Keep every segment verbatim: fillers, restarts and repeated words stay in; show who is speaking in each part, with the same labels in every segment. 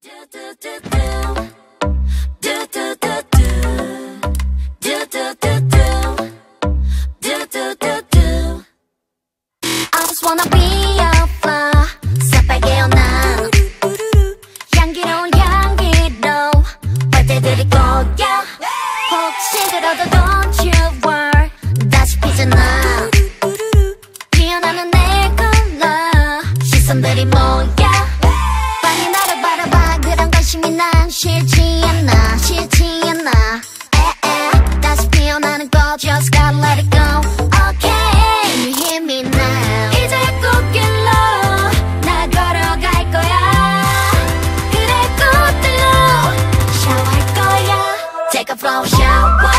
Speaker 1: I just wanna be a flower 새빨개 연한 향기로운 향기로 빨대들이 거야 혹시 들어도 don't you worry 다시 피잖아 피어나는 내 컬러 시선들이 모여 빨리 나를 바라봐 그런 관심이 난 싫지 않아 싫지 않아 에에 다시 피어나는 거 just gotta let it go okay you hear me now 이제 꽃길로 나 걸어갈 거야 그래 꽃들로 샤워할 거야 take a flow shower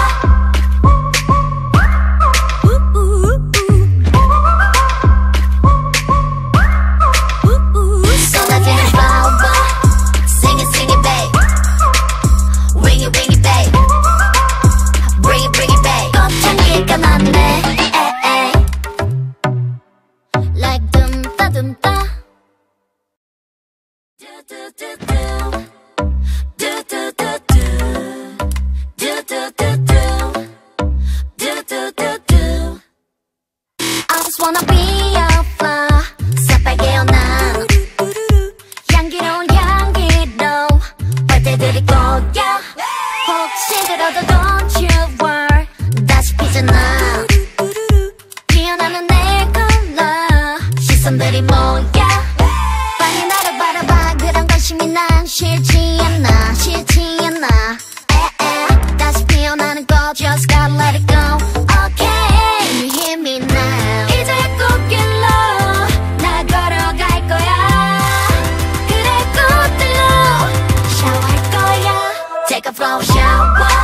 Speaker 1: I just wanna be a flower 새빨개 연한 향기로운 향기로 빨대들이 거야 혹시 들어도 don't you worry 다시 피잖아 피어나는 내 컬러 시선들이 모여 빨리 나를 바라봐 그런 관심이 난 싫지 않아 싫지 않아 에에 다시 피어나는 거 just gotta let it go okay you hear me now 이제 꽃길로 나 걸어갈 거야 그래 꽃들로 샤워할 거야 take a flow shower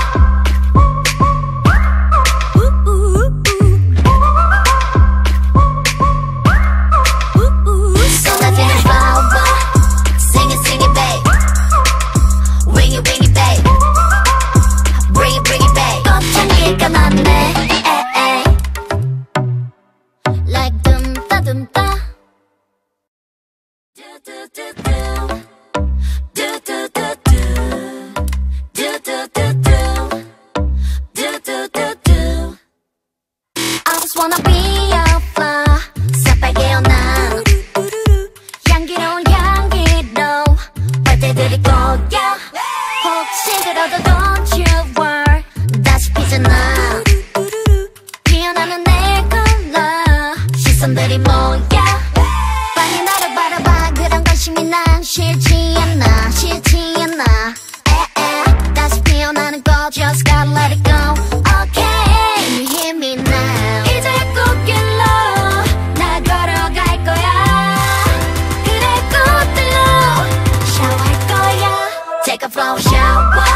Speaker 1: I just wanna be a flower 새빨개 연한 향기로운 향기로 빨대들이 거야 혹시 들어도 don't you worry 다시 피잖아 피어나는 내 컬러 시선들이 모여 빨리 나를 바라봐 그런 관심이 난 싫지 않아 싫지 않아 에에 다시 피어나는 거 just gotta let it go okay you hear me now 이제 꽃길로 나 걸어갈 거야 그래 꽃들로 샤워할 거야 take a flow shower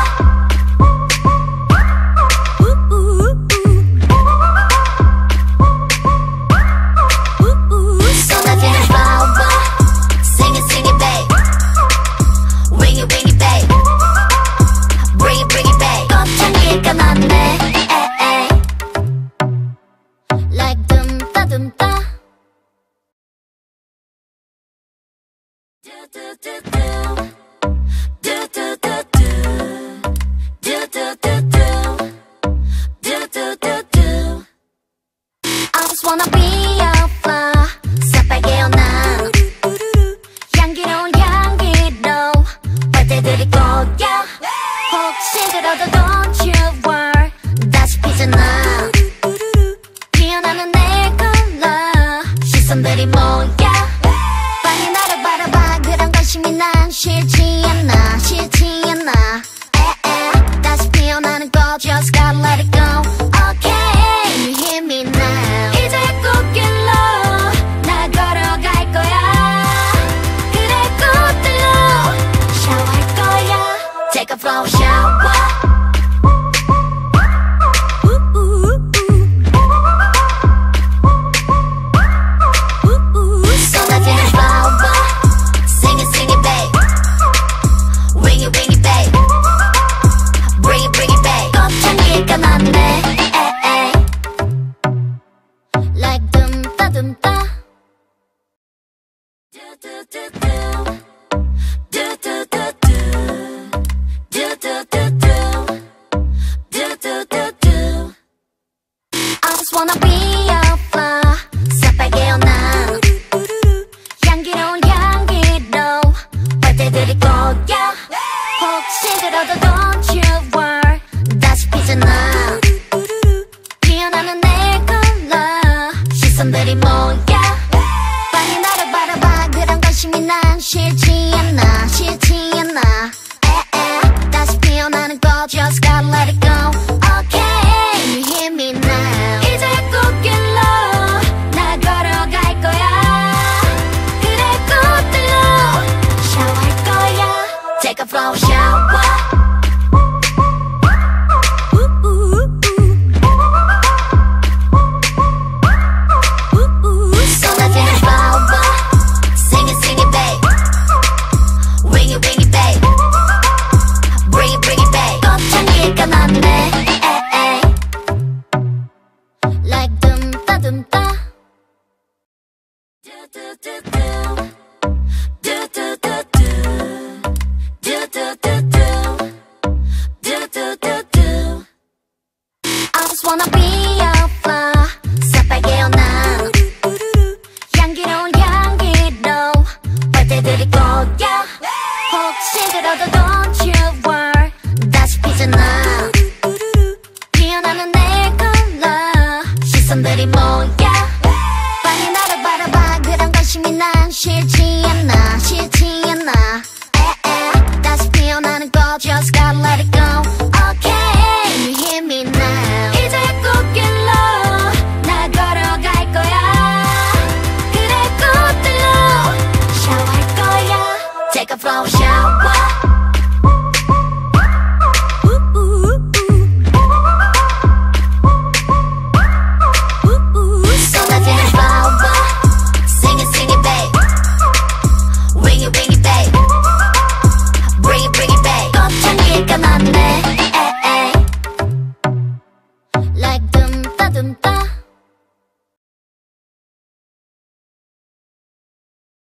Speaker 1: I just wanna be a flower 새빨개 연한 향기로운 향기로 빨대들이 거야 혹시 들어도 don't you worry 다시 피잖아 피어나는 내 컬러 시선들이 모여 빨리 나를 바라봐 그런 관심이 난 싫지 않아 싫지 않아 에에 다시 피어나는 거 just gotta let it go okay you hear me now 이제 꽃길로 나 걸어갈 거야 그래 꽃들로 샤워할 거야 take a flow shower 쏟아지는 flower sing it sing it babe wing it wing it babe 시선들이 모여